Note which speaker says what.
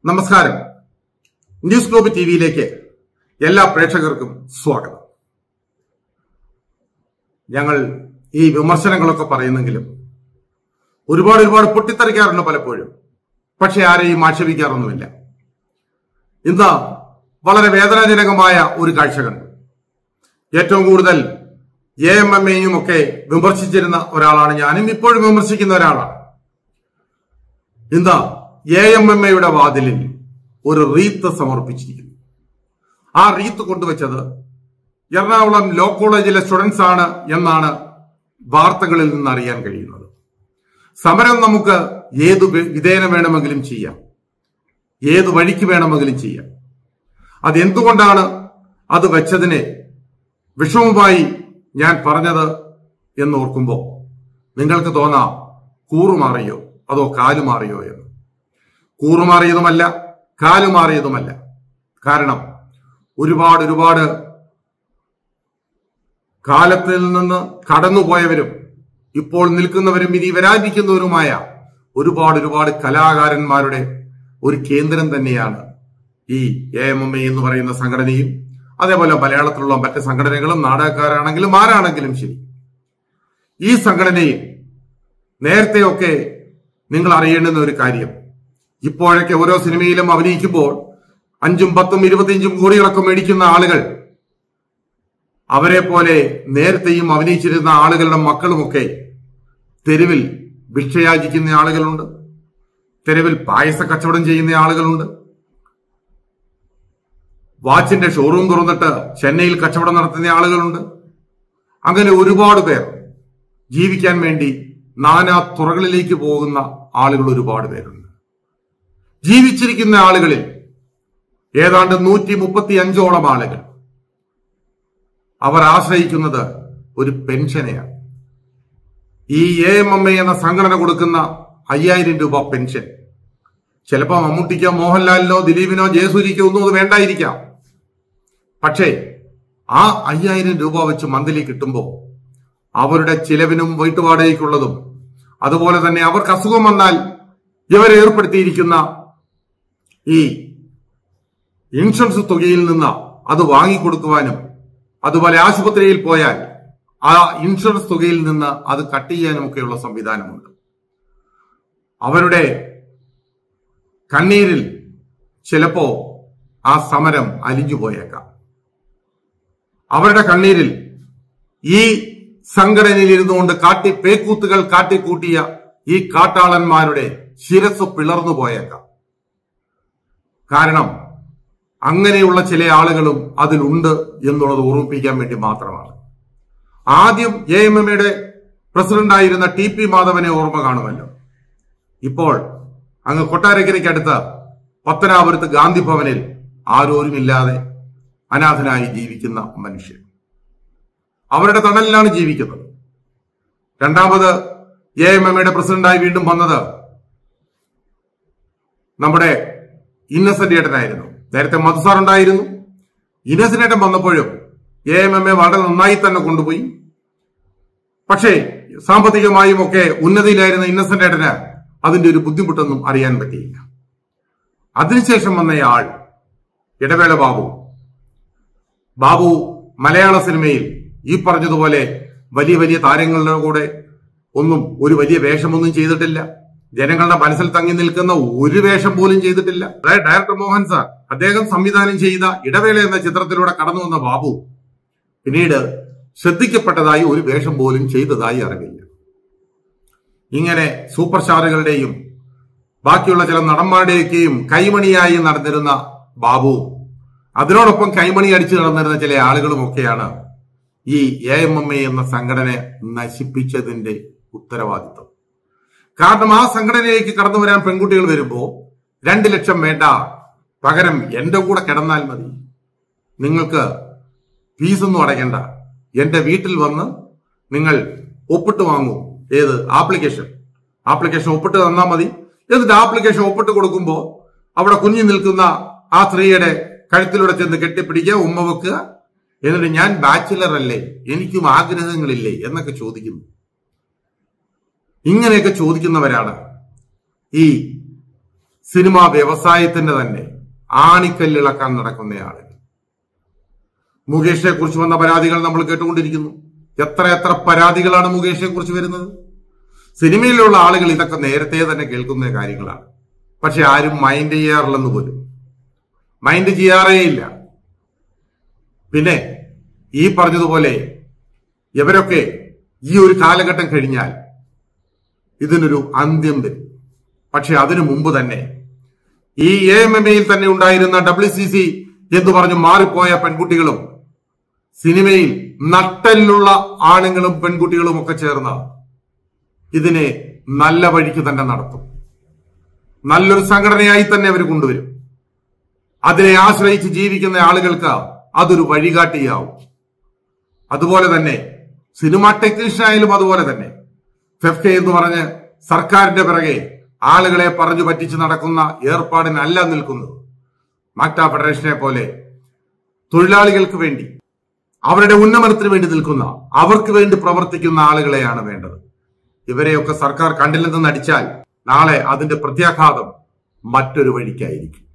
Speaker 1: നമസ്കാരം. News globe ടിവിയിലേക്ക് എല്ലാ പ്രേക്ഷകർക്കും സ്വാഗതം. ഞങ്ങൾ ഈ വിമർശനങ്ങളൊക്കെ പറയുന്നെങ്കിലും ഒരുപാട് പൊട്ടിത്തെറിക്കാറുണ്ട് പലപ്പോഴും. പക്ഷെ ആരെയും ആക്ഷേപിക്കാറൊന്നുമില്ല. ഇന്ന് വളരെ വേദനാജനകമായ ഒരു കാഴ്ച കണ്ടു. ഏറ്റവും കൂടുതൽ AMMയും ഒക്കെ വിമർശിച്ചിരുന്ന ഒരാളാണ് ഞാനും, ഇപ്പോഴും വിമർശിക്കുന്ന ഒരാളാണ്. ഇന്ന് AMMയുടെ വാതിലിൽ ഒരു റീത്ത് സമർപ്പിച്ചിരിക്കുന്നു. ആ റീത്ത് കൊണ്ടുവച്ചത് എറണാകുളം ലോ കോളേജിലെ സ്റ്റുഡൻസ് ആണ് എന്നാണ് വാർത്തകളിൽ നിന്ന് അറിയാൻ കഴിയുന്നത്. സമരം നമുക്ക് ഏതു വിധേന വേണമെങ്കിലും ചെയ്യാം, ഏതു വഴിക്ക് വേണമെങ്കിലും ചെയ്യാം. അതെന്തുകൊണ്ടാണ് അത് വെച്ചതിനെ വിഷമമായി ഞാൻ പറഞ്ഞത് എന്നോർക്കുമ്പോൾ നിങ്ങൾക്ക് തോന്നാം കൂറുമാറിയോ അതോ കാലുമാറിയോ എന്ന്. കൂറുമാറിയതുമല്ല, കാലുമാറിയതുമല്ല. കാരണം ഒരുപാട് കാലത്തിൽ നിന്ന് കടന്നുപോയവരും ഇപ്പോൾ നിൽക്കുന്നവരും ഇനി വരാനിരിക്കുന്നവരുമായ ഒരുപാട് കലാകാരന്മാരുടെ ഒരു കേന്ദ്രം തന്നെയാണ് ഈ AMMA എന്ന് പറയുന്ന സംഘടനയും, അതേപോലെ മലയാളത്തിലുള്ള മറ്റ് സംഘടനകളും, നാടകക്കാരാണെങ്കിലും ആരാണെങ്കിലും ശരി. ഈ സംഘടനയിൽ നേരത്തെയൊക്കെ നിങ്ങൾ അറിയേണ്ടുന്ന ഒരു കാര്യം, ഇപ്പോഴൊക്കെ ഓരോ സിനിമയിലും അഭിനയിക്കുമ്പോൾ 5, 10, 25 കോടികളൊക്കെ മേടിക്കുന്ന ആളുകൾ, അവരെ പോലെ നേരത്തെയും അഭിനയിച്ചിരുന്ന ആളുകളുടെ മക്കളുമൊക്കെ തെരുവിൽ ഭിക്ഷയാചിക്കുന്ന ആളുകളുണ്ട്, തെരുവിൽ പായസ കച്ചവടം ചെയ്യുന്ന ആളുകളുണ്ട്, വാച്ചിന്റെ ഷോറൂം തുറന്നിട്ട് ചെന്നൈയിൽ കച്ചവടം നടത്തുന്ന ആളുകളുണ്ട്. അങ്ങനെ ഒരുപാട് പേർ ജീവിക്കാൻ വേണ്ടി നാനാ തുറകളിലേക്ക് പോകുന്ന ആളുകൾ ഒരുപാട് പേരുണ്ട്. ജീവിച്ചിരിക്കുന്ന ആളുകളിൽ ഏതാണ്ട് 135ഓളം ആളുകൾ അവർ ആശ്രയിക്കുന്നത് ഒരു പെൻഷനെയാണ്. ഈ AMMA എന്ന സംഘടന കൊടുക്കുന്ന 5000 രൂപ പെൻഷൻ ചിലപ്പോൾ മമ്മൂട്ടിക്കോ മോഹൻലാലിനോ ദിലീപിനോ ജയസൂര്യക്കോ ഒന്നും അത് വേണ്ടായിരിക്കാം. പക്ഷേ ആ 5000 രൂപ വെച്ച് മന്ത്ലി കിട്ടുമ്പോൾ അവരുടെ ചിലവിനും വീട്ടുവാടകയ്ക്കുള്ളതും, അതുപോലെ തന്നെ അവർക്ക് അസുഖം വന്നാൽ ഇവരെ ഏർപ്പെടുത്തിയിരിക്കുന്ന ഈ ഇൻഷുറൻസ് തുകയിൽ നിന്ന് അത് വാങ്ങിക്കൊടുക്കുവാനും, അതുപോലെ ആശുപത്രിയിൽ പോയാൽ ആ ഇൻഷുറൻസ് തുകയിൽ നിന്ന് അത് കട്ട് ചെയ്യാനുമൊക്കെയുള്ള സംവിധാനമുണ്ട്. അവരുടെ കണ്ണീരിൽ ചിലപ്പോ ആ സമരം അലിഞ്ഞു പോയേക്കാം. അവരുടെ കണ്ണീരിൽ ഈ സംഘടനയിൽ ഇരുന്നുകൊണ്ട് പേക്കൂത്തുകൾ കാട്ടിക്കൂട്ടിയ ഈ കാട്ടാളന്മാരുടെ ശിരസ് പിളർന്നു പോയേക്കാം. കാരണം അങ്ങനെയുള്ള ചില ആളുകളും അതിലുണ്ട് എന്നുള്ളത് ഓർമ്മിപ്പിക്കാൻ വേണ്ടി മാത്രമാണ്. ആദ്യം AMMയുടെ പ്രസിഡന്റായിരുന്ന TP മാധവനെ ഓർമ്മ കാണുമല്ലോ. ഇപ്പോൾ അങ്ങ് കൊട്ടാരക്കരയ്ക്കടുത്ത് പത്തനാപുരത്ത് ഗാന്ധി ഭവനിൽ ആരോരുമില്ലാതെ അനാഥനായി ജീവിക്കുന്ന മനുഷ്യൻ, അവരുടെ തണലിലാണ് ജീവിക്കുന്നത്. രണ്ടാമത് AMMയുടെ പ്രസിഡന്റായി വീണ്ടും വന്നത് നമ്മുടെ ഇന്നസെന്റ് ഏട്ടനായിരുന്നു. നേരത്തെ മധുസാർ ഉണ്ടായിരുന്നു. ഇന്നസെന്റ് ഏട്ടൻ വന്നപ്പോഴും AMMA വളരെ നന്നായി തന്നെ കൊണ്ടുപോയി. പക്ഷേ സാമ്പത്തികമായും ഒക്കെ ഉന്നതിയിലായിരുന്ന ഇന്നസെന്റ് ഏട്ടന് അതിന്റെ ഒരു ബുദ്ധിമുട്ടൊന്നും അറിയാൻ പറ്റിയില്ല. അതിനുശേഷം വന്നയാൾ ഇടവേള ബാബു മലയാള സിനിമയിൽ ഈ പറഞ്ഞതുപോലെ വലിയ താരങ്ങളുടെ കൂടെ ഒന്നും ഒരു വലിയ വേഷമൊന്നും ചെയ്തിട്ടില്ല. ജനങ്ങളുടെ മനസ്സിൽ തങ്ങി നിൽക്കുന്ന ഒരു വേഷം പോലും ചെയ്തിട്ടില്ല. അതായത് ഡയറക്ടർ മോഹൻ സാർ അദ്ദേഹം സംവിധാനം ചെയ്ത ഇടവേള എന്ന ചിത്രത്തിലൂടെ കടന്നു വന്ന ബാബു പിന്നീട് ശ്രദ്ധിക്കപ്പെട്ടതായി ഒരു വേഷം പോലും ചെയ്തതായി അറിവില്ല. ഇങ്ങനെ സൂപ്പർ സ്റ്റാറുകളുടെയും ബാക്കിയുള്ള ചില നടന്മാരുടെയൊക്കെയും കൈമണിയായി നടന്നിരുന്ന ബാബു, അതിനോടൊപ്പം കൈമണി അടിച്ചു നടന്നിരുന്ന ചില ആളുകളുമൊക്കെയാണ് ഈ AMMA എന്ന സംഘടന നശിപ്പിച്ചതിന്റെ ഉത്തരവാദിത്വം. കാരണം ആ സംഘടനയിലേക്ക് കടന്നു വരാൻ പെൺകുട്ടികൾ വരുമ്പോ 2 ലക്ഷം വേണ്ട, പകരം എന്റെ കൂടെ കിടന്നാൽ മതി, നിങ്ങൾക്ക് ഫീസൊന്നും അടയ്ക്കണ്ട, എന്റെ വീട്ടിൽ വന്ന് നിങ്ങൾ ഒപ്പിട്ട് വാങ്ങൂ. ഏത് ആപ്ലിക്കേഷൻ ഒപ്പിട്ട് തന്നാൽ മതി. എന്നിട്ട് ആപ്ലിക്കേഷൻ ഒപ്പിട്ട് കൊടുക്കുമ്പോൾ അവിടെ കുഞ്ഞു നിൽക്കുന്ന ആ സ്ത്രീയുടെ കഴുത്തിലൂടെ ചെന്ന് കെട്ടിപ്പിടിക്കുക, ഉമ്മ വെക്കുക, എന്നിട്ട് ഞാൻ ബാച്ചിലർ അല്ലേ, എനിക്കും ആഗ്രഹങ്ങളില്ലേ എന്നൊക്കെ ചോദിക്കുന്നു. ഇങ്ങനെയൊക്കെ ചോദിക്കുന്നവരാണ് ഈ സിനിമാ വ്യവസായത്തിന്റെ തന്നെ ആണിക്കല്ലിളക്കാൻ നടക്കുന്നയാളുകൾ. മുകേഷിനെ കുറിച്ച് വന്ന പരാതികൾ നമ്മൾ കേട്ടുകൊണ്ടിരിക്കുന്നു. എത്ര പരാതികളാണ് മുകേഷിനെ കുറിച്ച് വരുന്നത്. സിനിമയിലുള്ള ആളുകൾ ഇതൊക്കെ നേരത്തെ തന്നെ കേൾക്കുന്ന കാര്യങ്ങളാണ്. പക്ഷെ ആരും മൈൻഡ് ചെയ്യാറില്ലെന്ന് പോലും. മൈൻഡ് ചെയ്യാറേ ഇല്ല. പിന്നെ ഈ പറഞ്ഞതുപോലെ ഇവരൊക്കെ ഈ ഒരു കാലഘട്ടം കഴിഞ്ഞാൽ ഇതിനൊരു അന്ത്യം വരും. പക്ഷെ അതിനു മുമ്പ് തന്നെ ഈ AMMയിൽ തന്നെ ഉണ്ടായിരുന്ന WCC എന്ന് പറഞ്ഞു മാറിപ്പോയ പെൺകുട്ടികളും സിനിമയിൽ നട്ടലുള്ള ആണുങ്ങളും പെൺകുട്ടികളും ഒക്കെ ചേർന്ന് ഇതിനെ നല്ല വഴിക്ക് തന്നെ നടത്തും. നല്ലൊരു സംഘടനയായി തന്നെ അവർ കൊണ്ടുവരും. അതിനെ ആശ്രയിച്ച് ജീവിക്കുന്ന ആളുകൾക്ക് അതൊരു വഴികാട്ടിയാവും. അതുപോലെ തന്നെ സിനിമ ടെക്നീഷ്യൻ ആയാലും അതുപോലെ തന്നെ ഫെഫ്കെ എന്ന് പറഞ്ഞ് സർക്കാരിന്റെ പിറകെ ആളുകളെ പറഞ്ഞു പറ്റിച്ച് നടക്കുന്ന ഏർപ്പാടിനല്ല നിൽക്കുന്നത്. മാക്ട ഫെഡറേഷനെ പോലെ തൊഴിലാളികൾക്ക് വേണ്ടി, അവരുടെ ഉന്നമനത്തിന് വേണ്ടി നിൽക്കുന്ന, അവർക്ക് വേണ്ടി പ്രവർത്തിക്കുന്ന ആളുകളെയാണ് വേണ്ടത്. ഇവരെയൊക്കെ സർക്കാർ കണ്ടില്ലെന്ന് നടിച്ചാൽ നാളെ അതിന്റെ പ്രത്യാഘാതം മറ്റൊരു വഴിക്കായിരിക്കും.